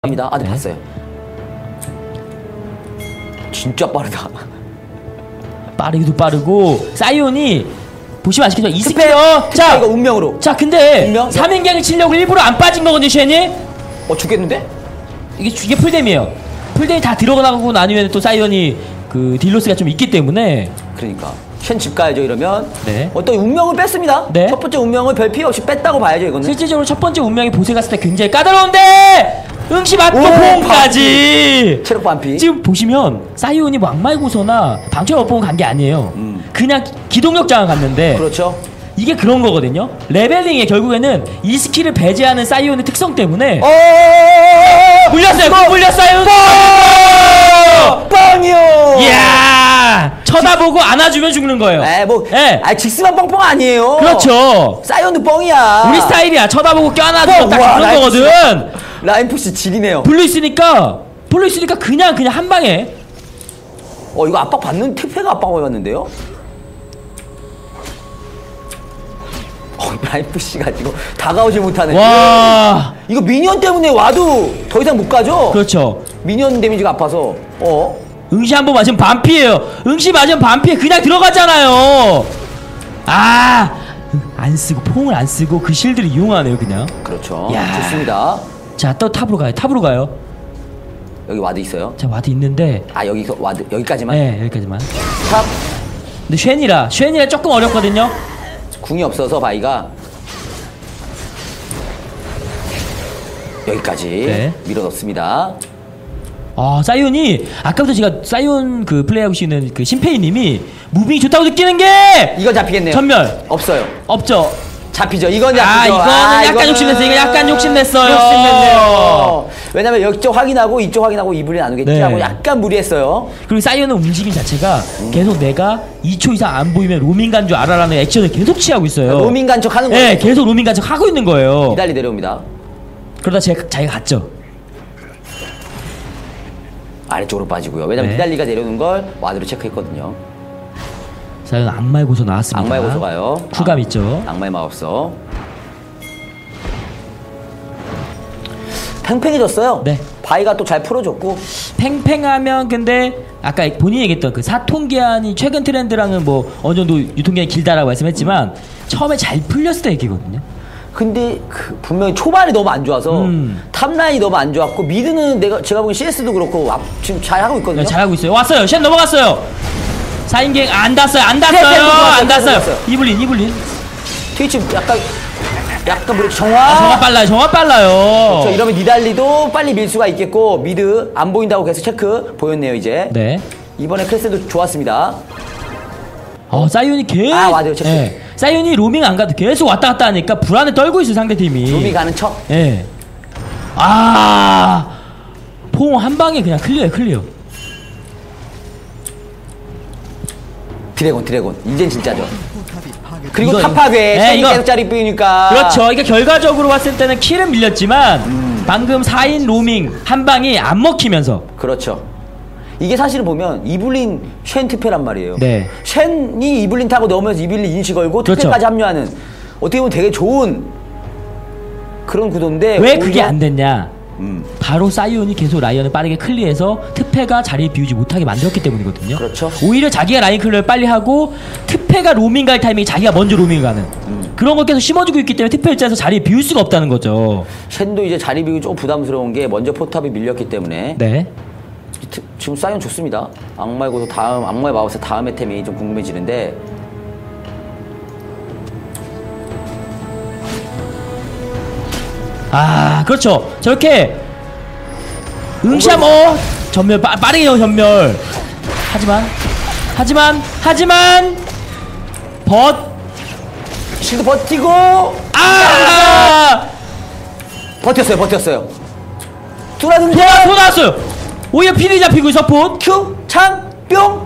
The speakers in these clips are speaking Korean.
합니다. 아, 네, 봤어요. 진짜 빠르다. 빠르기도 빠르고 사이온이 보시면 아시겠지만 이스페어 자 이거 운명으로. 자 근데 운명? 3인갱을 치려고 일부러 안 빠진 거거든요 쉔이. 죽겠는데? 이게 풀뎀이에요. 풀뎀이 다 들어가고 나면 또 사이온이 그 딜로스가 좀 있기 때문에. 그러니까 쉔 집 가야죠 이러면. 네. 어떤 운명을 뺐습니다. 네. 첫 번째 운명을 별 필요 없이 뺐다고 봐야죠 이거는. 실질적으로 첫 번째 운명이 보세 갔을 때 굉장히 까다로운데 응시 맞고 폼까지. 체력 반피. 지금 보시면 사이온이 왕말고서나 방철 업보고 간 게 아니에요. 그냥 기동력 장을 갔는데. 그렇죠. 이게 그런 거거든요. 레벨링에 결국에는 이 스킬을 배제하는 사이온의 특성 때문에 물렸어요. 물렸어요. 빵이요. 이야 쳐다보고 안아주면 죽는 거예요. 직스만 뻥뻥 아니에요. 그렇죠. 사이온도 뻥이야. 우리 스타일이야. 쳐다보고 껴안아주면 딱 그런 거거든. 라인푸시 지리네요. 블루 있으니까 그냥 한 방에. 이거 압박 받는 특패가 압박 받았는데요. 라인푸시가 지고 다가오지 못하는. 와. 이거 미니언 때문에 와도 더 이상 못 가죠. 그렇죠. 미니언 데미지가 아파서. 응시 한 번 맞으면 반피예요. 응시 맞으면 반피에 그냥 들어가잖아요. 안 쓰고 퐁을 안 쓰고 그 실드를 이용하네요 그냥. 그렇죠. 야. 좋습니다. 자 또 탑으로 가요. 여기 와드 있어요. 자 와드 있는데. 여기서 와드 여기까지만. 네 여기까지만. 탑. 근데 쉔이라 조금 어렵거든요. 궁이 없어서 바이가 여기까지 밀어넣습니다. 사이온이 아까부터 제가 사이온 그 플레이하고 계시는 그 심페이님이 무빙이 좋다고 느끼는 게 이건 잡히겠네요. 전멸 없어요. 없죠. 잡히죠. 이건 잡히죠. 이거는 약간 욕심냈어요. 이거 약간 욕심냈어요. 욕심냈네요. 왜냐면 이쪽 확인하고 이쪽 확인하고 이불이 나누겠지 하고 약간 무리했어요. 그리고 사이온은 움직임 자체가 계속 내가 2초 이상 안 보이면 로밍 간 줄 알아라는 액션을 계속 취하고 있어요. 로밍 간척 하는 거예요. 네, 계속 로밍 간척 하고 있는 거예요. 니달리 내려옵니다. 그러다 자기가 갔죠. 아래쪽으로 빠지고요. 왜냐면 니달리가 내려오는 걸 와드로 체크했거든요. 사이온 악마의 고소 나왔습니다. 악마의 고소 가요. 쿨감 있죠. 악마의 마법서. 팽팽해졌어요. 네. 바이가 또 잘 풀어줬고. 팽팽하면 근데 아까 본인이 얘기했던 그 사통기한이 최근 트렌드랑은 뭐 어느 정도 유통기한이 길다라고 말씀했지만 처음에 잘 풀렸을 때 얘기거든요. 근데 분명히 초반이 너무 안 좋아서 탑라인이 너무 안 좋았고 미드는 제가 보기엔 CS도 그렇고 지금 잘 하고 있거든요. 네, 잘하고 있어요. 왔어요. 쉔 넘어갔어요. 4인갱 안 닿았어요. 이블린. 트위치 약간 뭐래 정화 빨라요. 그렇죠. 이러면 니달리도 빨리 밀 수가 있겠고 미드 안 보인다고 계속 체크 보였네요 이제. 네. 이번에 클래스도 좋았습니다. 사이온이 계속 맞아요. 체크. 네. 사이온이 로밍 안 가도 계속 왔다 갔다 하니까 불안에 떨고 있어요 상대팀이. 로밍 가는 척. 네. 퐁 한 방에 그냥 클리어. 드래곤 이젠 진짜죠. 그리고 탑파괴 계속짜리 뿌이니까. 그렇죠. 그러니까 결과적으로 봤을 때는 킬은 밀렸지만 방금 4인 로밍 한 방이 안 먹히면서. 그렇죠. 이게 사실은 보면 이블린 쉔 특패란 말이에요. 네. 쉔이 이블린 타고 넘으면서 이블린 인식 걸고 특패까지 합류하는 어떻게 보면 되게 좋은 그런 구도인데 왜 그게 안 됐냐? 바로 사이온이 계속 라이언을 빠르게 클리어해서 특패가 자리를 비우지 못하게 만들었기 때문이거든요. 그렇죠. 오히려 자기가 라인 클리어를 빨리 하고 특패가 로밍 갈 타이밍에 자기가 먼저 로밍을 가는 그런 걸 계속 심어주고 있기 때문에 특패 입장에서 자리를 비울 수가 없다는 거죠. 쉔도 이제 자리 비우기 조금 부담스러운 게 먼저 포탑이 밀렸기 때문에. 네. 지금 사이온 좋습니다. 악마의 고소 악마의 마법사 다음의 템이 좀 궁금해지는데. 그렇죠. 저렇게 응시함 전멸 빠르게 전멸. 하지만 실드 버티고 버텼어요. 또 나왔어요. 오히려 필이 잡히고 서폿 큐 창 뿅.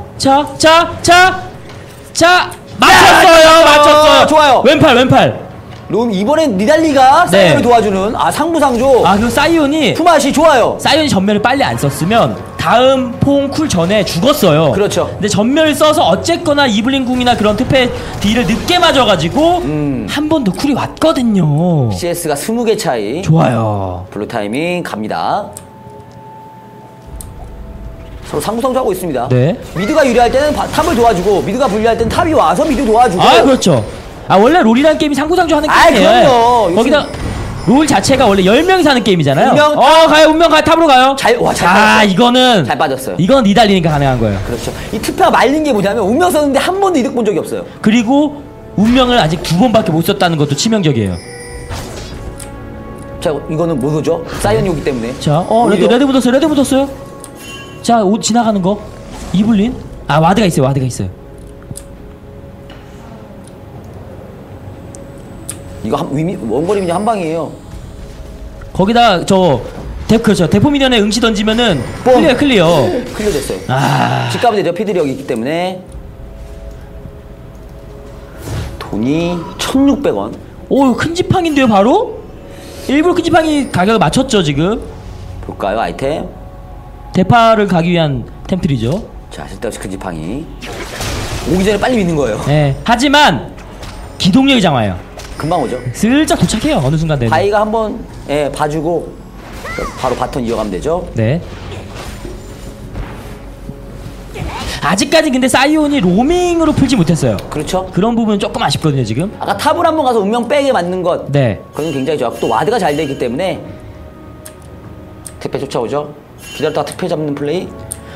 맞췄어요. 좋아요. 왼팔. 이번엔 니달리가 사이온을 도와주는 상부상조. 그리고 사이온이 품앗이 좋아요. 사이온이 전멸을 빨리 안 썼으면 다음 퐁 쿨 전에 죽었어요. 그렇죠. 근데 전멸을 써서 어쨌거나 이블린 궁이나 그런 특패 딜을 늦게 맞아가지고 한 번 더 쿨이 왔거든요. CS가 20개 차이. 좋아요. 블루 타이밍 갑니다. 서로 상부상조하고 있습니다. 네. 미드가 유리할 때는 탑을 도와주고 미드가 불리할 때는 탑이 와서 미드 도와주고. 아 그렇죠. 아 원래 롤이라는 게임이 상부상조하는 게임이에요. 그럼요. 거기다 롤 자체가 원래 10명이서 하는 게임이잖아요. 운명 가요. 운명 가요. 탑으로 가요. 잘 빠졌어요. 이거는 잘 빠졌어요. 이건 니달리니까 가능한 거예요. 그렇죠. 이 투표가 말린 게 뭐냐면 운명 썼는데 한 번도 이득 본 적이 없어요. 그리고 운명을 아직 2번밖에 못 썼다는 것도 치명적이에요. 자, 이거는 모르죠. 사이언이 오기 때문에. 자, 오히려 레드 묻었어요. 레드 묻었어요. 자, 옷 지나가는 거. 이블린. 아, 와드가 있어요. 와드가 있어요. 이거 원거리 미녀 한 방이에요. 거기다 그렇죠. 대포 미련에 응시 던지면은 뽕. 클리어. 클리어 됐어요. 아, 집값이 되죠. 피드력이 있기 때문에. 돈이 1,600원. 오, 큰 지팡인데요, 바로? 일부러 큰 지팡이 가격을 맞췄죠, 지금. 볼까요, 아이템? 대파를 가기 위한 템플이죠. 자, 쓸데없이 큰 지팡이. 오기 전에 빨리 믿는 거예요. 네. 하지만 기동력이 장화예요. 금방 오죠. 슬쩍 도착해요. 어느 순간 되면. 바이가 한번 봐주고 바로 바톤 이어가면 되죠. 네. 아직까지 근데 사이온이 로밍으로 풀지 못했어요. 그렇죠. 그런 부분은 조금 아쉽거든요, 지금. 아까 탑을 한번 가서 운명 빼게 맞는 것. 네. 그건 굉장히 좋았고 또 와드가 잘 되기 때문에 특패 쫓아오죠. 기다렸다가 특패 잡는 플레이.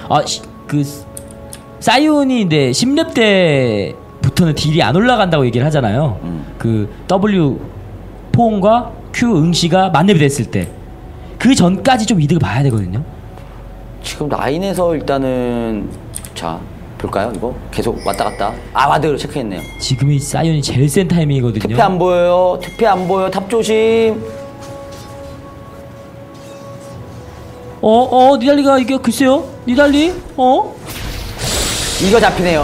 사이온이 근데 10렙 때부터는 딜이 안 올라간다고 얘기를 하잖아요. 그 W 포옹과 Q 응시가 만렙이 됐을 때. 그 전까지 좀 이득을 봐야 되거든요. 지금 라인에서 일단은 자 볼까요 이거 계속 왔다 갔다. 와드로 체크했네요. 지금이 사이온이 제일 센 타이밍이거든요. 특패 안 보여요. 특패 안 보여. 탑 조심. 니달리가 이게 글쎄요. 니달리? 이거 잡히네요.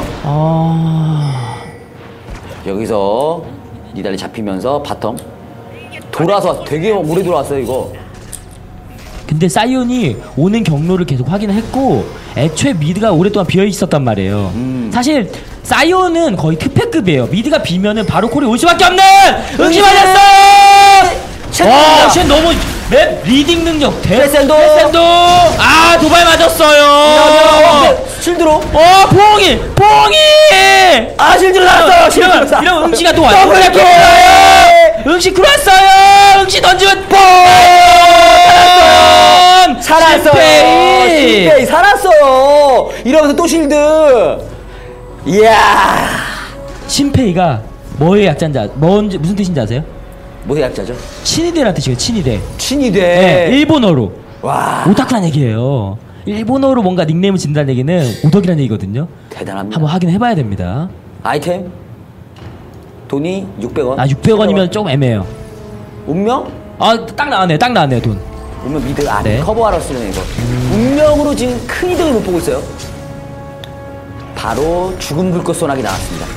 여기서 니달리 잡히면서 바텀 돌아서 되게 오래 돌아왔어요 이거. 근데 사이온이 오는 경로를 계속 확인했고 애초에 미드가 오랫동안 비어있었단 말이에요. 사실 사이온은 거의 특패급이에요. 미드가 비면은 바로 콜이 올 수밖에 없는 응시 맞았어! 쉔 너무 맵 리딩 능력 크레센도 도발 맞았어요. 실드로 포옹이 실드로 나왔어요. 이런 응시가 또 와요. 응시 쿨왔어요. 응시 던지면 뽕 살았어요. 실패 살았어요. 이러면서 또 실드. 이야. 심페이가 뭐의 약자인지 무슨 뜻인지 아세요? 뭐의 약자죠? 친위대란 뜻이에요. 친위대. 친위대. 네, 일본어로. 와. 오타쿠란 얘기예요. 일본어로 뭔가 닉네임을 짓는다는 얘기는 오덕이라는 얘기거든요. 대단합니다. 한번 확인해봐야 됩니다. 아이템 돈이 600원. 600원이면 조금 애매해요. 운명? 딱 나왔네요. 돈. 운명 미드 네. 커버하러 쓰는 이거. 운명으로 지금 큰 이득을 못 보고 있어요. 바로 죽은 불꽃 소나기 나왔습니다.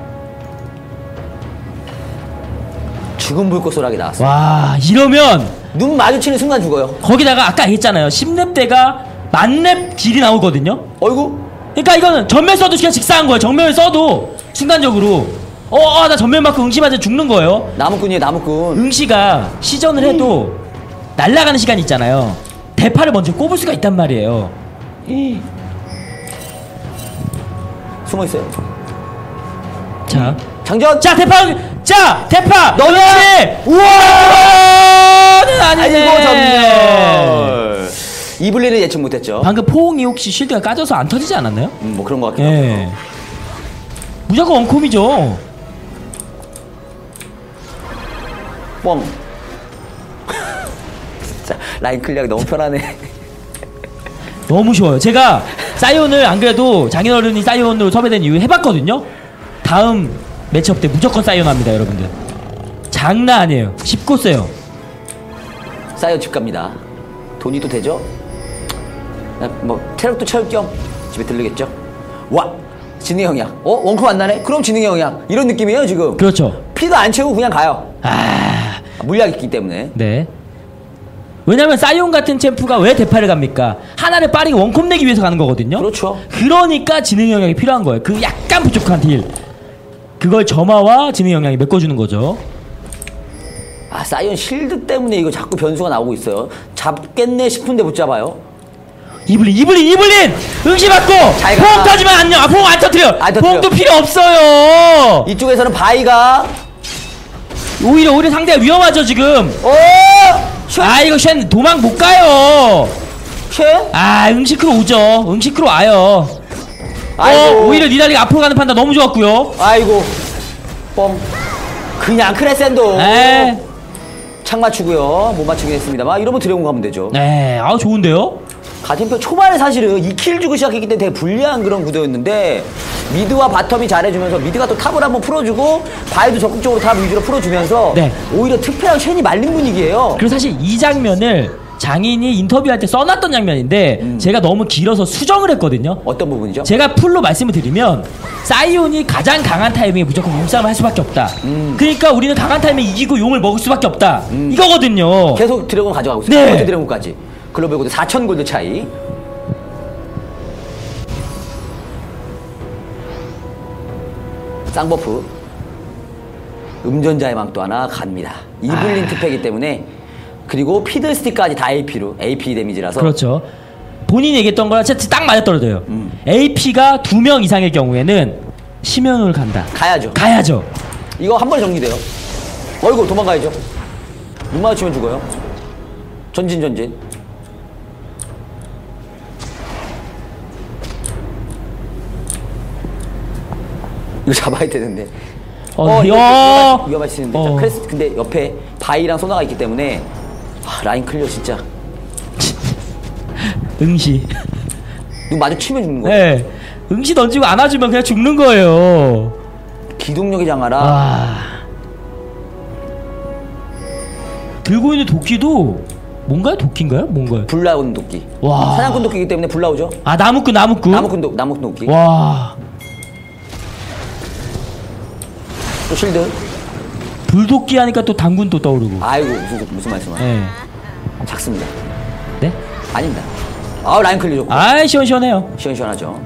죽은 불꽃 소나기 나왔어요. 와, 이러면 눈 마주치는 순간 죽어요. 거기다가 아까 했잖아요. 10렙 대가 만렙 딜이 나오거든요. 어이구. 그러니까 이거는 전멸 써도 그냥 직사한 거예요. 정멸 써도 순간적으로 나 전멸 맞고 응시 맞아 죽는 거예요. 나무꾼이에요, 나무꾼. 응시가 시전을 해도 날아가는 시간이 있잖아요. 대파를 먼저 꼽을 수가 있단 말이에요. 숨어 있어요. 자, 장전. 대파. 너는 우와! 아니네. 아이고 전멸. 이블리는 예측 못했죠. 방금 포옹이 혹시 쉴드가 까져서 안 터지지 않았나요? 뭐 그런 것 같기도 하고. 예. 무조건 원콤이죠. 뻥. 진짜 라인 클리어가 너무 편하네. 너무 쉬워요. 제가 사이온을 안 그래도 장인어른이 사이온으로 섭외된 이후에 해봤거든요. 다음 매치업 때 무조건 사이온 합니다, 여러분들. 장난 아니에요. 쉽고 세요. 사이언 집 갑니다. 돈이 또 되죠? 뭐 체력도 채울 겸 집에 들르겠죠? 와! 지능의 영향. 원컵 안 나네? 그럼 지능의 영향. 이런 느낌이에요 지금. 그렇죠. 피도 안 채우고 그냥 가요. 물약이 있기 때문에. 네. 왜냐면 사이온 같은 챔프가 왜 대파를 갑니까? 하나를 빠르게 원컵 내기 위해서 가는 거거든요. 그렇죠. 그러니까 지능 영향이 필요한 거예요. 그 약간 부족한 딜. 그걸 점화와 지능 영향이 메꿔주는 거죠. 사이언 실드 때문에 이거 자꾸 변수가 나오고 있어요. 잡겠네 싶은데 못 잡아요. 이블린 응시 받고 잘 가. 포옹 터지면 안녕. 포옹 안 터뜨려. 안 터뜨려. 포옹도 필요 없어요. 이쪽에서는 바이가 오히려 상대가 위험하죠 지금. 쉣! 아 이거 쉔 도망 못 가요. 쉣! 아 응시크로 오죠. 응시크로 와요. 아이고. 오히려 니달리가 앞으로 가는 판단 너무 좋았고요. 아이고 뻥 그냥 크레센도 네. 창 맞추고요. 못 맞추긴 했습니다만 이러면 드래곤 가면 되죠. 네, 아 좋은데요? 가진표 초반에 사실은 2킬 주고 시작했기 때문에 되게 불리한 그런 구도였는데 미드와 바텀이 잘해주면서 미드가 또 탑을 한번 풀어주고 바이도 적극적으로 탑 위주로 풀어주면서 네. 오히려 특패랑 쉔이 말린 분위기예요. 그리고 사실 이 장면을 장인이 인터뷰할 때 써놨던 장면인데 제가 너무 길어서 수정을 했거든요. 어떤 부분이죠? 제가 풀로 말씀을 드리면 사이온이 가장 강한 타이밍에 무조건 몸싸움을 할 수밖에 없다. 그러니까 우리는 강한 타이밍에 이기고 용을 먹을 수밖에 없다. 이거거든요. 계속 드래곤 가져가고 있어요. 네. 두 번째 드래곤까지. 글로벌 골드 4,000 골드 차이. 쌍버프. 음전자의 망 또 하나 갑니다. 이블린 특패이기 때문에 그리고 피들스틱까지 다 AP로 AP 데미지라서 그렇죠. 본인이 얘기했던 거랑 진짜 딱 맞아떨어져요. AP가 2명 이상일 경우에는 심연을 간다. 가야죠. 이거 한 번에 정리돼요. 어이구 도망가야죠. 눈 마주치면 죽어요. 전진. 이거 잡아야 되는데. 위험할 수 있는데. 자, 크레스 근데 옆에 바이랑 소나가 있기 때문에 라인 클리어 진짜. 응시. 눈 마주치면 죽는 거예요. 네. 응시 던지고 안아주면 그냥 죽는 거예요. 기동력이 장하라. 들고 있는 도끼도 뭔가요? 도끼인가요? 뭔가요? 불 나오는 도끼. 와. 사냥꾼 도끼이기 때문에 불 나오죠. 아 나무꾼. 나무꾼 도끼. 와. 또 실드. 불도끼 하니까 또 당군 또 떠오르고. 아이고 무슨 말씀이야. 네. 작습니다. 네? 아닙니다. 아 라인 클리어 좋고. 아 시원시원해요. 시원시원하죠.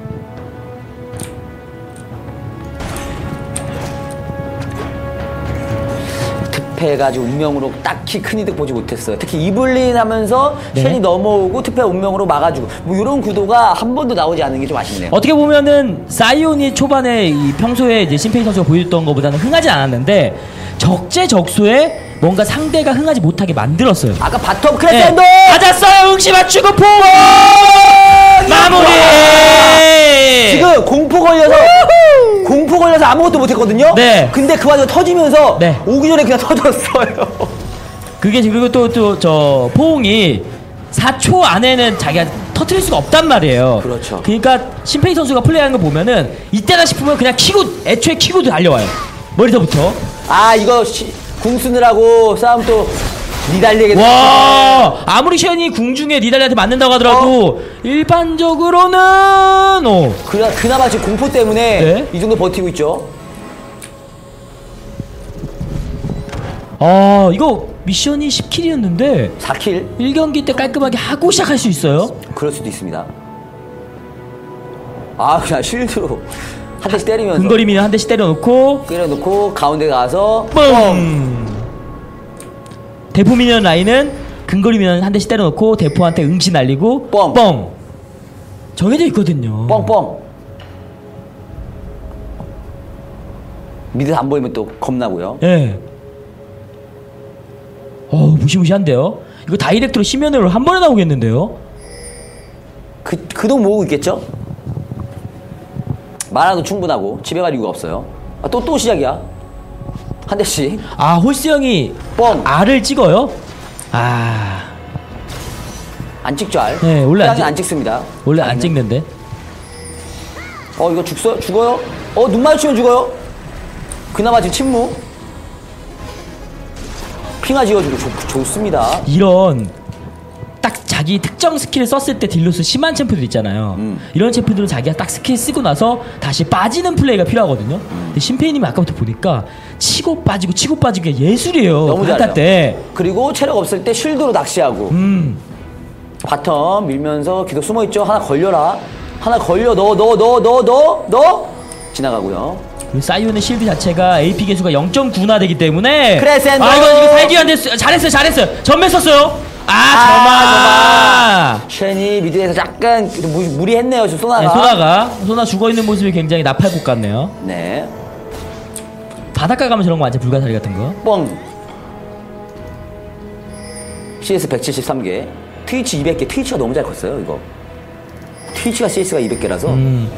특패가지고 운명으로 딱히 큰 이득 보지 못했어요. 특히 이블린 하면서 네. 쉔이 넘어오고 특패 운명으로 막아주고 뭐 이런 구도가 한 번도 나오지 않은 게 좀 아쉽네요. 어떻게 보면은 사이온이 초반에 이 평소에 이제 심페이 선수가 보여줬던 것보다는 흥하지 않았는데 적재적소에 뭔가 상대가 흥하지 못하게 만들었어요. 아까 바텀 크레센도 맞았어요. 응시 맞추고 포 마무리. 지금 공포 걸려서 아무것도 못했거든요. 네. 근데 그 와중에 터지면서 네. 오기 전에 그냥 터졌어요. 그게 그리고 또 저 포옹이 4초 안에는 자기가 터트릴 수가 없단 말이에요. 그렇죠. 그러니까 심페이 선수가 플레이하는 거 보면은 이때다 싶으면 그냥 애초에 키고 달려와요. 머리서부터. 아 이거 궁 쓰느라고 싸움 또 니달리에게. 와 아무리 쉔이 궁중에 니달리한테 맞는다고 하더라도 일반적으로는 그나마 지금 공포 때문에 네. 이 정도 버티고 있죠. 이거 미션이 10킬이었는데 4킬 1경기 때 깔끔하게 하고 시작할 수 있어요? 그럴 수도 있습니다. 아 그냥 쉴드로 한 대씩 때리면서 근거리 미는 한 대씩 때려놓고 가운데 가서 뻥! 대포 미니언 라인은 근거리 미니언 한 대씩 때려놓고 대포한테 응시 날리고 뻥! 정해져 있거든요. 뻥뻥. 미드 안 보이면 또 겁나고요. 예. 무시무시한데요? 이거 다이렉트로 심연으로 한 번에 나오겠는데요? 그동 모으고 있겠죠? 많아도 충분하고 집에 갈 이유가 없어요. 또 시작이야. 한 대씩. 홀스 형이 뻥. R을 찍어요? 안 찍죠, 알? 네, 원래 안 찍습니다. 원래 안 찍는데. 이거 죽어요? 눈 마주치면 죽어요? 그나마 지금 침묵. 핑하 지어주고 좋습니다. 이런 딱 자기 특정 스킬을 썼을 때 딜로스 심한 챔프들 있잖아요. 이런 챔프들은 자기가 딱 스킬 쓰고 나서 다시 빠지는 플레이가 필요하거든요. 근데 심페이님이 아까부터 보니까 치고 빠지고 예술이에요. 너무 잘해요. 때. 그리고 체력 없을 때 쉴드로 낚시하고 바텀 밀면서 계속 숨어있죠. 하나 걸려라. 하나 걸려. 너 지나가고요. 사이온의 실드 자체가 AP 개수가 0.9나 되기 때문에 크레센도 이거 살기 위한 데 잘했어요. 전멸 썼어요. 점화. 쉔이 미드에서 약간 무리했네요. 지금 소나가. 네, 소나 죽어있는 모습이 굉장히 나팔꽃 같네요. 네. 바닷가 가면 저런 거 많지, 불가사리 같은 거. 뻥. CS 173개. 트위치 200개. 트위치가 너무 잘 컸어요, 이거. 트위치가 CS가 200개라서.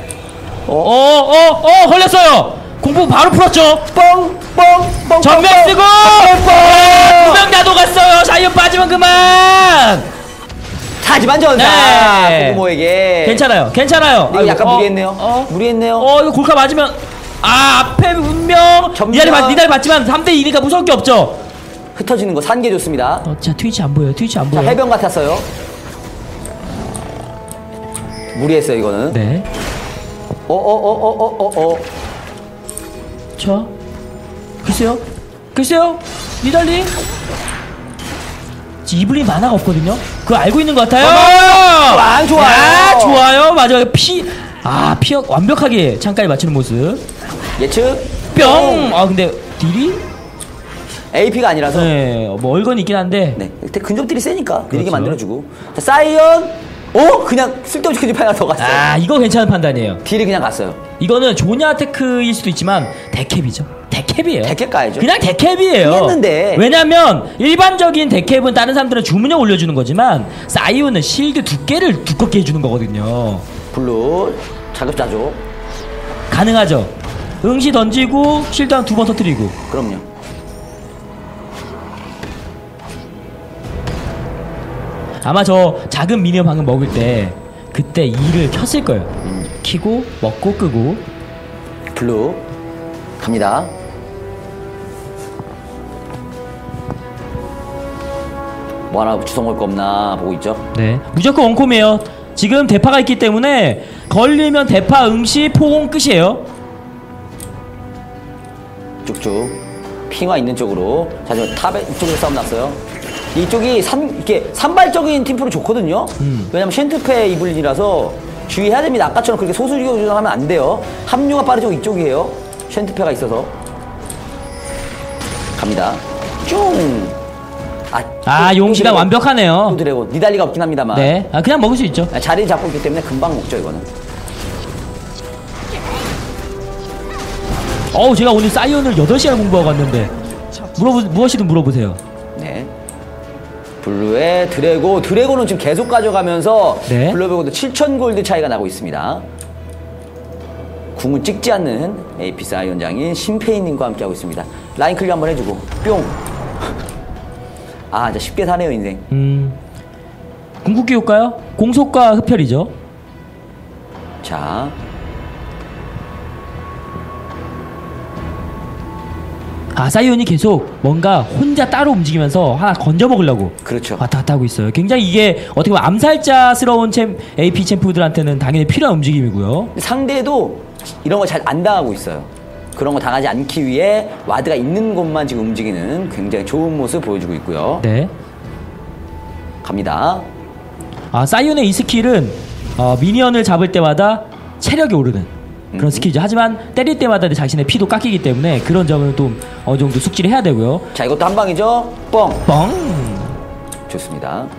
걸렸어요! 공포 바로 풀었죠! 뻥! 전멸 쓰고! 두명 다 녹았어요! 사이언 빠지면 그만! 하지만 전사! 네. 고구모에게. 괜찮아요. 이거 약간 아이고, 무리했네요. 무리했네요. 이거 골카 맞으면, 앞에 운명! 전멸. 니달이 맞지만 3대2니까 무서울 게 없죠! 흩어지는 거 산개 좋습니다. 자, 트위치 안 보여요. 자, 해병 같았어요. 무리했어요, 이거는. 네. 자, 글쎄요. 니달리. 이블린 만화가 없거든요. 그거 알고 있는 것 같아요. 좋아요. 야, 좋아요. 맞아요. 피어 완벽하게 창까지 맞추는 모습. 예측. 뿅. 근데 딜이 AP가 아니라서. 네, 뭐 얼건이 있긴 한데. 네. 근접딜이 세니까 느리게 그렇죠. 만들어주고. 자, 사이언. 그냥 쓸데없이 근접 하나 더 갔어요. 이거 괜찮은 판단이에요. 딜이 그냥 갔어요. 이거는 조냐 테크일 수도 있지만 데캡이죠. 데캡이에요. 데캡 가야죠. 그냥 데캡이에요. 했는데. 왜냐면 일반적인 데캡은 다른 사람들은 주문력 올려주는 거지만 사이오는 실드 두께를 두껍게 해주는 거거든요. 블루 자급자족. 가능하죠. 응시 던지고 실드 한 2번 터뜨리고. 그럼요. 아마 저 작은 미니언 방금 먹을 때 그때 E를 켰을 거예요. 키고 먹고 끄고. 블루 갑니다. 뭐 하나 주워 먹을 거 없나 보고 있죠. 네, 무조건 원콤이에요. 지금 대파가 있기 때문에 걸리면 대파 응시 포공 끝이에요. 쭉쭉 핑화 있는 쪽으로. 자, 저 탑에 이쪽에서 싸움 났어요. 이쪽이 이렇게 산발적인 팀프로 좋거든요. 왜냐면 쉔트페 이블린이라서 주의해야 됩니다. 아까처럼 그렇게 소수지교 조정하면 안 돼요. 합류가 빠르죠. 이쪽이에요. 쉔트페가 있어서 갑니다. 쭉. 용시가 완벽하네요. 또 드래곤. 니달리가 없긴 합니다만. 네, 그냥 먹을 수 있죠. 자리 잡고 있기 때문에 금방 먹죠, 이거는. 제가 오늘 사이언을 8시간 공부하고 왔는데 무엇이든 물어보세요. 네. 블루의 드래곤은 지금 계속 가져가면서 네. 블루하고도 7,000골드 차이가 나고 있습니다. 궁을 찍지 않는 AP 사이언장인 심페이님과 함께하고 있습니다. 라인 클리어 한번 해주고 뿅. 진짜 쉽게 사네요, 인생. 궁극기 효과요? 공속과 흡혈이죠. 자, 사이온이 계속 뭔가 혼자 따로 움직이면서 하나 건져 먹으려고 그렇죠. 왔다 갔다 하고 있어요. 굉장히 이게 어떻게 보면 암살자스러운 AP 챔프들한테는 당연히 필요한 움직임이고요. 상대도 이런 거 잘 안 당하고 있어요. 그런 거 당하지 않기 위해 와드가 있는 곳만 지금 움직이는 굉장히 좋은 모습 보여주고 있고요. 네. 갑니다. 사이온의 이 스킬은 미니언을 잡을 때마다 체력이 오르는 그런 스킬이죠. 하지만 때릴 때마다 자신의 피도 깎이기 때문에 그런 점은 또 어느 정도 숙지를 해야 되고요. 자, 이것도 한 방이죠. 뻥. 좋습니다.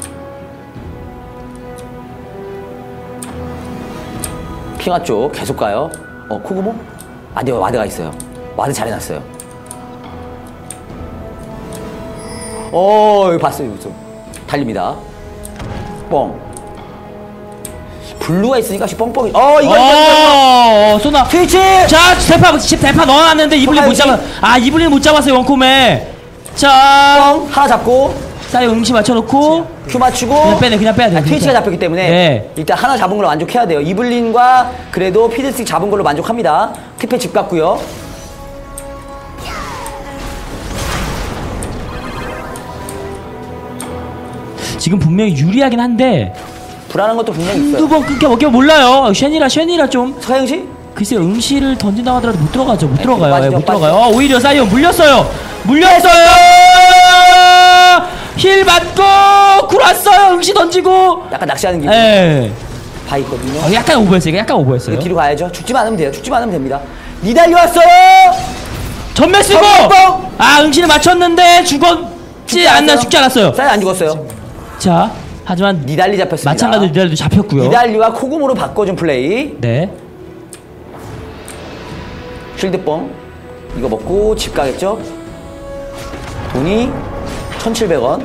핑하 쪽 계속 가요. 코그모? 네, 와드가 있어요. 와드 잘 해놨어요. 이거 봤어요. 여기서. 달립니다. 뻥. 블루가 있으니까 뻥뻥이. 이거. 소나. 트위치! 자, 대파 넣어놨는데 이블린 못 잡아. 이블린 못 잡았어요, 원콤에. 자. 뻥. 하나 잡고. 사이온 응시 맞춰놓고 큐 맞추고 그냥 빼야 돼. 트위치가 잡혔기 때문에 네. 일단 하나 잡은 걸로 만족해야 돼요. 이블린과 그래도 피드스틱 잡은 걸로 만족합니다. 특패 집 갔고요. 지금 분명히 유리하긴 한데 불안한 것도 분명히 있어요. 한두 번 끊겨 몰라요. 쉐니라 좀 서영씨? 글쎄 응시를 던진다고 하더라도 못 들어가죠. 못 들어가요. 빠지죠, 못 들어가요. 오히려 사이온 물렸어요. 힐 맞고 굴았어요. 응시 던지고 약간 낚시하는 기분. 봐 있거든요. 약간 오버했어요. 뒤로 가야죠. 죽지만 않으면 돼요. 죽지만 않으면 됩니다. 니달리 왔어요. 전멸 쓰고 응시를 맞췄는데 죽지 않았어요. 사이 안 죽었어요. 자, 하지만 니달리 잡혔습니다. 마찬가지로 니달리도 잡혔고요. 니달리와 코구모로 바꿔준 플레이. 네. 쉴드뻥 이거 먹고 집 가겠죠? 돈이 1,700원.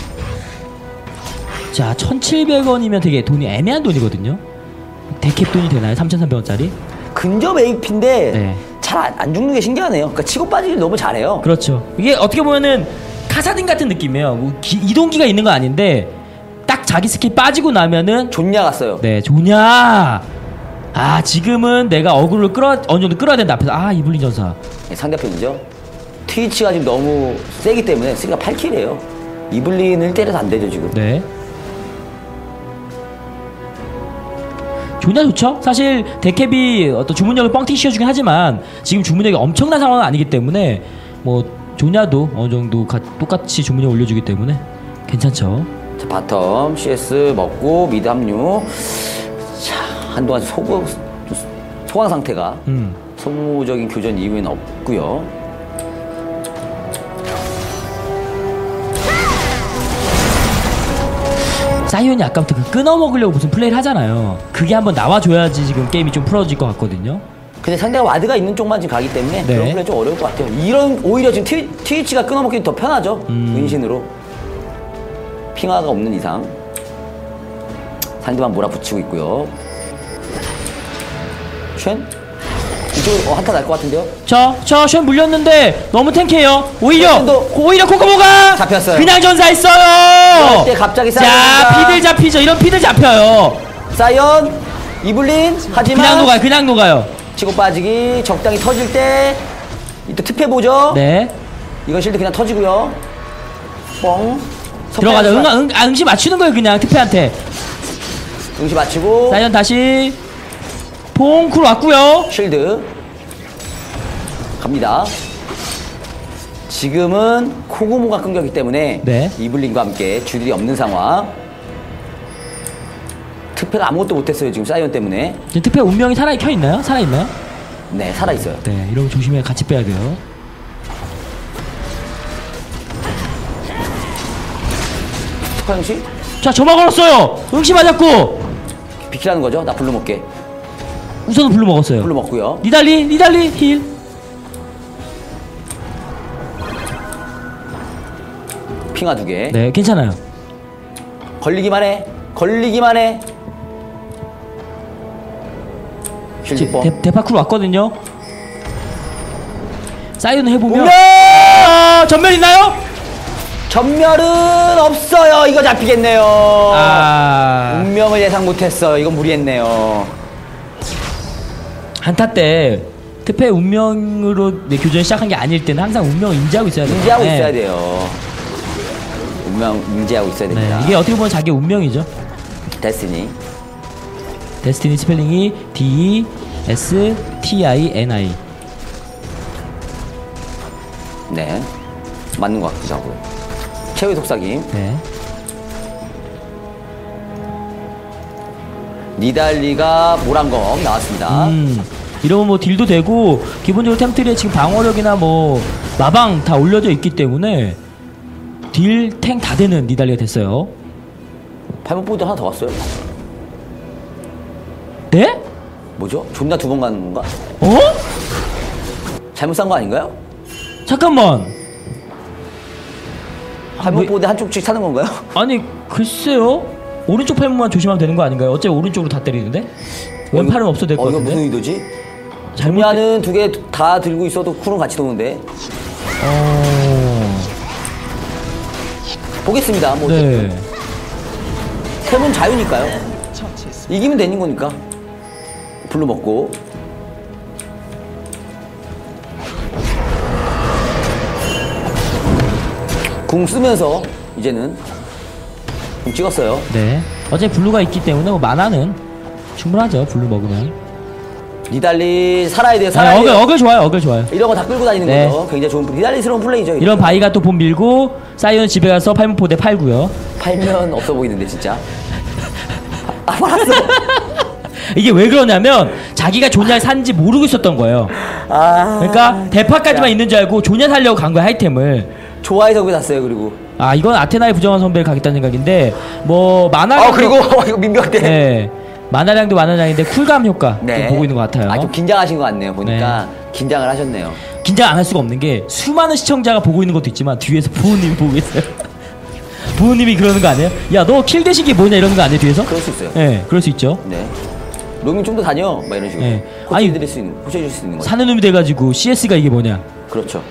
자, 1,700원이면 되게 돈이 애매한 돈이거든요. 데캡 돈이 되나요? 3,300원짜리? 근접 AP인데 네. 잘 안 죽는 게 신기하네요. 그러니까 치고 빠지기 너무 잘해요. 그렇죠. 이게 어떻게 보면은 카사딘 같은 느낌이에요. 뭐 이동기가 있는 건 아닌데 딱 자기 스킬 빠지고 나면은 존냐 갔어요. 네, 좋냐. 아, 지금은 내가 어그로를 어느 정도 끌어야 된다 앞에서. 아, 이블린 전사. 네, 상대편이죠. 트위치가 지금 너무 세기 때문에 스가 8킬이에요. 이블린을 때려서 안 되죠 지금. 네. 좋냐 좋죠? 사실 데캡이 어떤 주문력을 뻥튀기 씌워주긴 하지만 지금 주문력이 엄청난 상황은 아니기 때문에 뭐 좋냐도 어느 정도 똑같이 주문력 올려주기 때문에 괜찮죠. 자, 바텀 CS 먹고 미드 합류. 자, 한동안 소강 상태가 소모적인 교전 이후에는 없고요. 사이온이 아까부터 그 끊어먹으려고 무슨 플레이를 하잖아요. 그게 한번 나와줘야지 지금 게임이 좀 풀어질 것 같거든요. 근데 상대가 와드가 있는 쪽만 지금 가기 때문에 네. 그런 플레이 좀 어려울 것 같아요. 오히려 지금 트위치가 끊어먹기 더 편하죠. 은신으로. 핑화가 없는 이상 상대만 몰아붙이고 있고요. 쉔? 이쪽으로 한타 날 것 같은데요? 쉔 물렸는데 너무 탱키해요. 오히려 쉔도 코코모가 잡혔어요. 그냥 전사했어요. 이럴 때 갑자기 자, 사이언 피들 잡히죠. 이런 피들 잡혀요. 사이언 이블린 하지만 그냥 녹아요. 치고 빠지기 적당히 터질 때 이때 특패 보죠. 네. 이건 실드 그냥 터지고요. 뻥 들어가죠. 응시 맞추는 거예요. 그냥 특패한테. 응시 맞추고 사이언 다시 퐁쿨 왔고요. 쉴드 갑니다. 지금은 코고모가 끊겼기 때문에 네. 이블린과 함께 주딜이 없는 상황. 특패가 아무것도 못했어요 지금 사이언 때문에. 지금 특패 운명이 켜있나요? 살아있나요? 네, 살아있어요. 네, 이러면 조심해. 같이 빼야 돼요. 특화 응시? 자, 점화 걸었어요. 응시 맞았고 비키라는 거죠. 나 블루 먹게. 우선은 블루 먹었어요. 블루 먹고요. 니달리 힐. 핑화 2개. 네, 괜찮아요. 걸리기만 해. 쉴드뻥. 대파쿨 왔거든요. 사이언을 해보면 운명! 전멸 있나요? 전멸은 없어요. 이거 잡히겠네요. 운명을 예상 못했어요. 이건 무리했네요. 한타 때 특패 운명으로 교전 시작한 게 아닐 때는 항상 운명을 인지하고 있어야 돼요. 인지하고 있어야 돼요. 운명 인지하고 있어야 됩니다. 네, 이게 어떻게 보면 자기 운명이죠. 데스티니 스펠링이 D-E-S-T-I-N-I. 네, 맞는 것 같기도 하고요. 최후의 속삭임. 네. 니달리가 모란검 나왔습니다. 이러면 뭐 딜도 되고 기본적으로 템트리에 지금 방어력이나 뭐 마방 다 올려져 있기 때문에 딜, 탱 다 되는 니달리가 됐어요. 팔목보드 하나 더 왔어요. 네? 뭐죠? 존나 2번 가는 건가? 어? 잘못 산 거 아닌가요? 잠깐만. 팔목보드 한쪽씩 사는 건가요? 아니 글쎄요. 오른쪽 팔목만 조심하면 되는 거 아닌가요? 어차피 오른쪽으로 다 때리는데? 왼팔은 없어도 될 것 이거 같은데? 무슨 의도지? 잘못 점야는 2개 다 들고 있어도 쿨은 같이 도는데. 보겠습니다. 뭐 네. 템은 자유니까요. 이기면 되는 거니까. 블루 먹고. 궁 쓰면서 이제는 궁 찍었어요. 네. 어차피 블루가 있기 때문에 뭐 만화는 충분하죠. 블루 먹으면. 니달리 살아야 돼요. 살아야 돼요. 어글 좋아요. 어글 좋아요. 이런 거 다 끌고 다니는 네. 거죠. 굉장히 좋은 니달리스러운 플레이죠. 이런 바이가 또 본 밀고 사이언 집에 가서 팔문포대 팔고요. 팔면 없어 보이는데 진짜. 아, 팔았어. 이게 왜 그러냐면 자기가 조냐 산지 모르고 있었던 거예요. 그러니까 대파까지만 있는 줄 알고 조냐 살려고 간 거야, 아이템을. 좋아해서 그게 샀어요. 그리고 아 이건 아테나의 부정한 선배를 가겠다는 생각인데 뭐 만화량 그리고 이거 민병대. 네. 만화량도 만화량인데 쿨감 효과 네. 보고 있는 것 같아요. 아, 좀 긴장하신 것 같네요. 보니까 긴장을 하셨네요. 긴장 안 할 수가 없는 게 수많은 시청자가 보고 있는 것도 있지만 뒤에서 부모님이 보고 있어요. 부모님이 그러는 거 아니에요? 야 너 킬 대신 게 뭐냐 이러는 거 아니에요 뒤에서? 그럴 수 있어요. 네, 그럴 수 있죠. 네. 로밍 좀 더 다녀. 막 이런 식으로. 네. 호출해드릴 수 있는, 호출해줄 수 있는 거죠. 사는 놈이 돼가지고 CS가 이게 뭐냐? 그렇죠.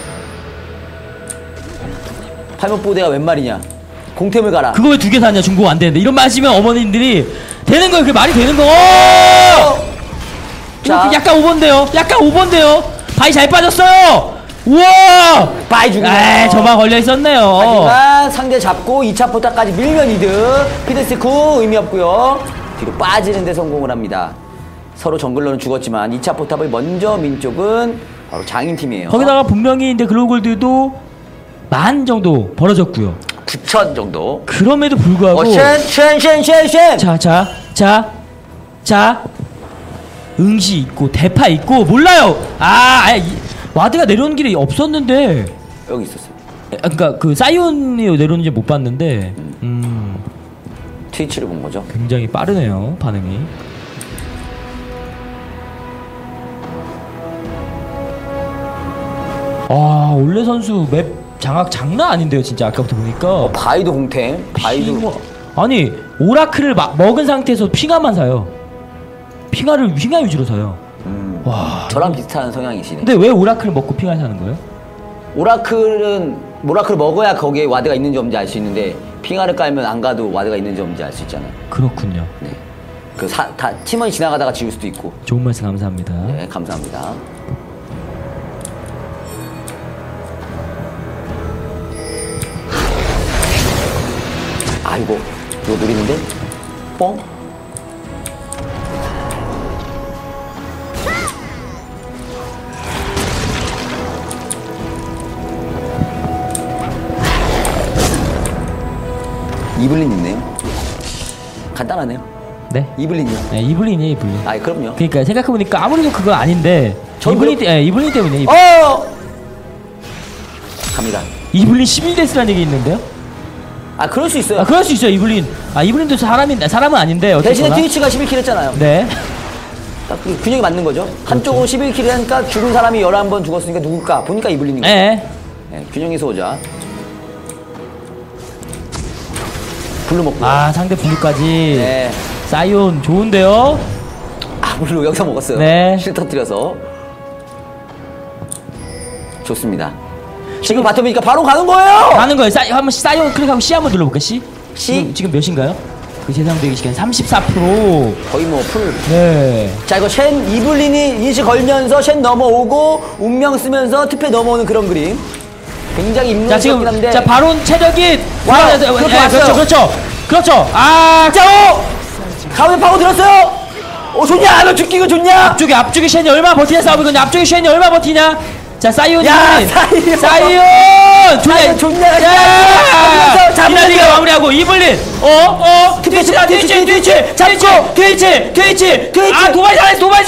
팔목보대가 웬 말이냐. 공템을 가라. 그거 왜 2개 사냐 중복 안 되는데 이런 말 하시면 어머님들이 되는 거예요. 그게 말이 되는 거. 자. 약간 오버인데요. 약간 오버인데요. 바위 잘 빠졌어요. 우와. 바위 죽이네요. 에 저만 걸려 있었네요. 하지만 상대 잡고 2차 포탑까지 밀면 이득. 피드스쿠 의미 없고요. 뒤로 빠지는데 성공을 합니다. 서로 정글러는 죽었지만 2차 포탑을 먼저 민 쪽은 바로 장인팀이에요. 거기다가 분명히 근데 글로벌들도 10,000 정도 벌어졌고요. 9,000 정도. 그럼에도 불구하고 쉔. 자 응시 있고 대파 있고 몰라요. 와드가 내려오는 길이 없었는데 여기 있었어요. 그러니까 그 사이온이 내려오는지 못 봤는데 트위치를 본 거죠. 굉장히 빠르네요 반응이. 올레 선수 맵 장악 장난 아닌데요 진짜 아까부터 보니까. 바이도 공템. 바이도. 아니 오라클을 먹은 상태에서 핑하만 사요. 핑하 위주로 사요. 와. 저랑 비슷한 성향이시네. 근데 왜 오라클 먹고 핑하 사는 거예요? 오라클을 먹어야 거기에 와드가 있는지 없는지 알 수 있는데 핑하를 깔면 안 가도 와드가 있는지 없는지 알 수 있잖아요. 그렇군요. 네. 다 팀원이 지나가다가 지울 수도 있고. 좋은 말씀 감사합니다. 네, 감사합니다. 아이고, 이거 노리는데? 뻥? 이블린 있네요. 간단하네요. 네? 이블린이요. 네, 이블린이에요, 이블린. 아, 그럼요. 그러니까 생각해보니까 아무래도 그거 아닌데 이블린 때문에 갑니다. 이블린 11데스라는 얘기 있는데요? 그럴 수 있어요. 그럴 수 있어요, 이블린. 이블린도 사람은 아닌데 대신에 트위치가 11킬 했잖아요. 네. 딱 균형이 맞는 거죠. 한쪽은 11킬 하니까 죽은 사람이 11번 죽었으니까 누굴까? 보니까 이블린인 거죠. 네. 네, 균형이 소자. 블루 먹고. 상대 블루까지. 네. 사이온 좋은데요? 블루 여기서 먹었어요. 네. 실 터뜨려서. 좋습니다. 지금 바텀이니까 바로 가는 거예요! 가는 거예요. 한번 사이온 클릭하고 C 한번 눌러볼까? C? C? 지금 몇인가요? 그 재상되기 시간 34%. 거의 뭐 풀. 네. 자, 이거 쉔 이블린이 인시 걸면서 쉔 넘어오고 운명 쓰면서 투패 넘어오는 그런 그림. 굉장히 인물스럽긴 한데. 자, 바론 체력이 와요. 그렇죠. 자, 가운데 파고 들었어요. 좋냐? 너 죽기 이거 좋냐? 앞쪽에 쉔이 얼마나 버티냐 싸움이거든요. 앞쪽에 쉔이 얼마나 버티냐. 자, 사이온. 좋냐? 이날리가 마무리하고 이블린. 트위치. 잡고 트위치. 도발 잘했어. 도발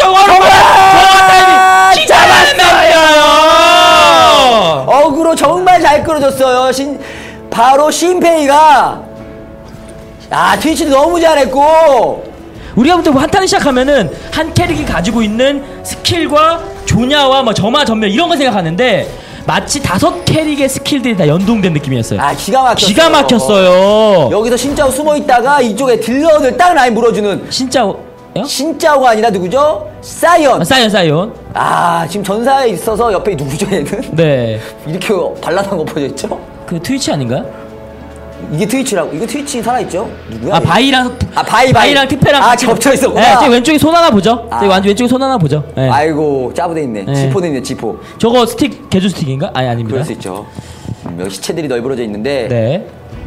잡았어요. 어그로 정말 잘 끌어줬어요. 바로 심페이가. 트위치도 너무 잘했고. 우리가 부터 한타를 시작하면은 한 캐릭이 가지고 있는 스킬과 조냐와 뭐 점화 전멸 이런 거 생각하는데 마치 5캐릭의 스킬들이 다 연동된 느낌이었어요. 기가 막혔어요. 여기서 신짜오 숨어 있다가 이쪽에 딜런을 딱 라인 물어주는. 신짜오가 아니라 누구죠? 사이온. 지금 전사에 있어서 옆에 누구죠 얘는? 네. 이렇게 발랄한 거 보여 있죠? 그 트위치 아닌가요? 이게 트위치라고? 이거 트위치 살아있죠? 누구야? 바이랑 트페랑 같이 겹쳐 있었구나. 네, 왼쪽에 손 하나 보죠. 왼쪽에 손 하나 보죠. 네. 아이고, 짜부돼 있네. 네. 지포돼 있네, 지포. 저거 스틱, 개조 스틱인가? 아닙니다. 그럴 수 있죠. 여기 시체들이 널브러져 있는데. 네.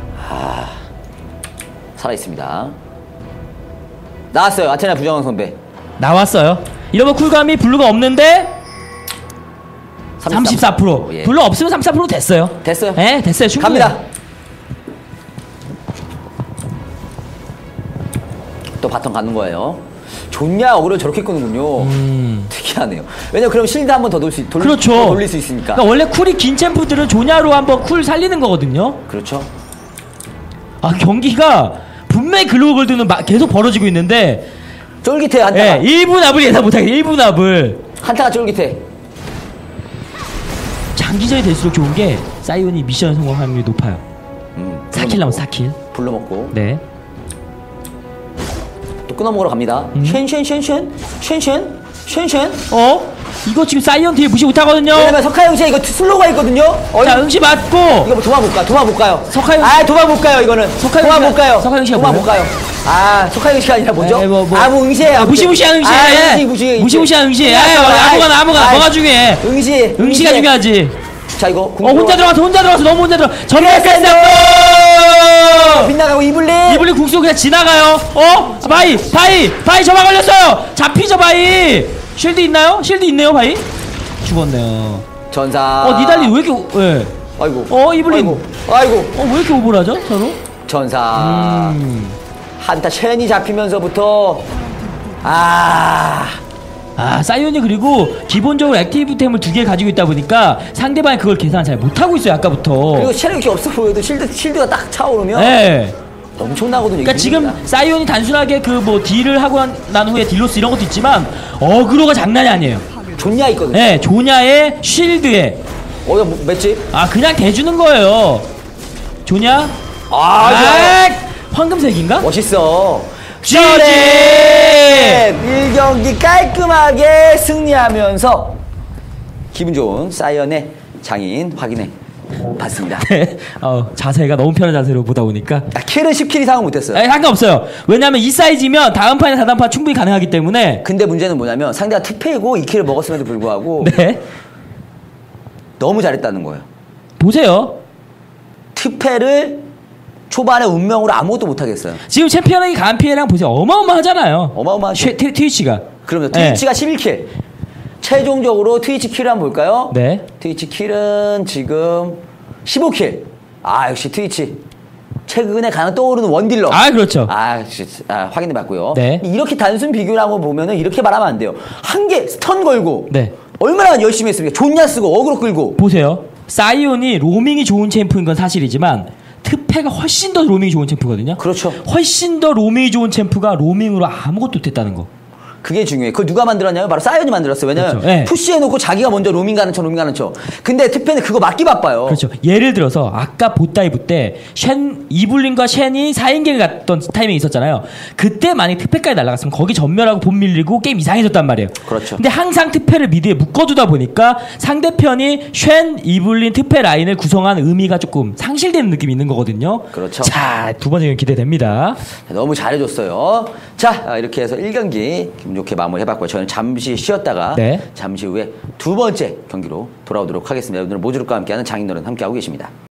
살아있습니다. 나왔어요, 아테나 부정왕 선배. 나왔어요. 이러면 쿨감이 블루가 없는데 34%. 예. 블루 없으면 34% 됐어요. 네, 됐어요. 충분히. 갑니다. 또 바텀 가는 거예요. 좋냐 어그로 저렇게 끄는군요. 특이하네요. 왜냐면 그럼 실드 한 번 더 그렇죠. 돌릴 수 있으니까. 그러니까 원래 쿨이 긴 챔프들은 조냐로 한번 쿨 살리는 거거든요. 그렇죠. 아 경기가 분명히 글로벌 골드는 계속 벌어지고 있는데 쫄깃해 한타가. 1분 압을 예상 못하게 1분 압을. 한타가 쫄깃해. 장기전이 될수록 좋은 게 사이온이 미션 성공 확률이 높아요. 4킬 남았어 4킬. 불러먹고. 네. 또 끊어먹으러 갑니다. 쉔쉔. 이거 지금 사이언 딜 무시 못하거든요. 왜냐면 석하영 씨가 이거 슬로우가 있거든요. 자 응시 맞고. 이거 뭐 도망 못 가요. 석하영 아 도망 못 가요 이거는. 도망 못 가요. 석하영 씨가 도망 못 가요. 아 석하영 씨가 아니라 뭐죠? 응시해요. 무시무시한 응시. 무시무시한 응시. 아무거나 뭐가 중요해. 응시가 중요하지. 자 이거 혼자 들어가서 너무 혼자 들어가. 전멸 뺐어. 빗나가고 이블린 국수 그냥 지나가요. 바이 저만 걸렸어요. 잡히죠 바이. 쉴드 있나요? 쉴드 있네요 바이. 죽었네요. 전사. 니달리 왜 이렇게 아이고. 이블린. 아이고. 왜 이렇게 오버하죠 서로? 전사. 한타 첸이 잡히면서부터 사이온이 그리고 기본적으로 액티브템을 2개 가지고 있다 보니까 상대방이 그걸 계산을 잘 못하고 있어요 아까부터. 그리고 체력이 없어 보여도 실드가 딱 차오르면 네. 엄청나거든요. 그러니까 지금 사이온이 단순하게 그 뭐 딜을 하고 난 후에 딜로스 이런 것도 있지만 어그로가 장난이 아니에요. 존냐 있거든요. 네, 조냐의 쉴드에 이거 맷집? 그냥 대주는 거예요. 조냐? 황금색인가? 멋있어. GG! 1경기 깔끔하게 승리하면서 기분 좋은 사이언의 장인 확인해 봤습니다. 네. 자세가 너무 편한 자세로 보다 보니까 킬은 10킬 이상은 못했어요. 상관없어요. 왜냐면 이 사이즈면 다음 판이나 다다음 판 충분히 가능하기 때문에. 근데 문제는 뭐냐면 상대가 특패이고 2킬을 먹었음에도 불구하고 네. 너무 잘했다는 거예요. 보세요. 특패를 초반에 운명으로 아무것도 못하겠어요. 지금 챔피언에게 강한 피해량 보세요. 어마어마하잖아요. 어마어마하죠. 트위치가. 그럼요. 트위치가 11킬. 최종적으로 트위치 킬을 한번 볼까요? 네. 트위치 킬은 지금 15킬. 역시 트위치. 최근에 가장 떠오르는 원딜러. 그렇죠. 확인해 봤고요. 네. 이렇게 단순 비교를 한번 보면은 이렇게 말하면 안 돼요. 한 개 스턴 걸고. 네. 얼마나 열심히 했습니까? 존냐 쓰고 어그로 끌고. 보세요. 사이온이 로밍이 좋은 챔프인 건 사실이지만 특패가 훨씬 더 로밍이 좋은 챔프거든요. 그렇죠. 훨씬 더 로밍이 좋은 챔프가 로밍으로 아무것도 못했다는 거. 그게 중요해. 그걸 누가 만들었냐면 바로 사이언이 만들었어요. 왜냐면 그렇죠. 네. 푸시해놓고 자기가 먼저 로밍 가는 척. 근데 특패는 그거 막기 바빠요. 그렇죠. 예를 들어서 아까 보다이브 때 이블린과 쉔이 4인갱을 갔던 타이밍이 있었잖아요. 그때 만약 특패까지 날아갔으면 거기 전멸하고 본 밀리고 게임 이상해졌단 말이에요. 그렇죠. 근데 항상 특패를 미드에 묶어두다 보니까 상대편이 쉔, 이블린, 특패 라인을 구성한 의미가 조금 상실되는 느낌이 있는 거거든요. 그렇죠. 자, 두 번째 경기 기대됩니다. 너무 잘해줬어요. 자, 이렇게 해서 1경기 기분 좋게 마무리해봤고요. 저는 잠시 쉬었다가 잠시 후에 두 번째 경기로 돌아오도록 하겠습니다. 여러분들 모주룩과 함께하는 장인어른 함께하고 계십니다.